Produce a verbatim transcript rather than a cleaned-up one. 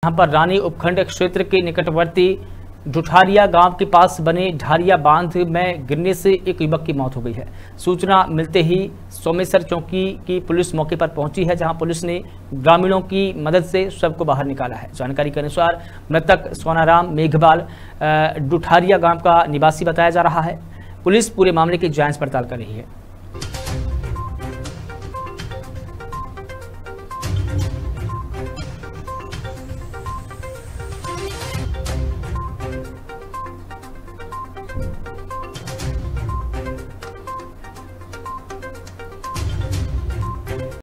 यहाँ पर रानी उपखंड क्षेत्र के निकटवर्ती डुठारिया गांव के पास बने ढारिया बांध में गिरने से एक युवक की मौत हो गई है। सूचना मिलते ही सोमेश्वर चौकी की पुलिस मौके पर पहुंची है, जहां पुलिस ने ग्रामीणों की मदद से शव को बाहर निकाला है। जानकारी के अनुसार मृतक सोनाराम मेघवाल डुठारिया गांव का निवासी बताया जा रहा है। पुलिस पूरे मामले की जांच पड़ताल कर रही है।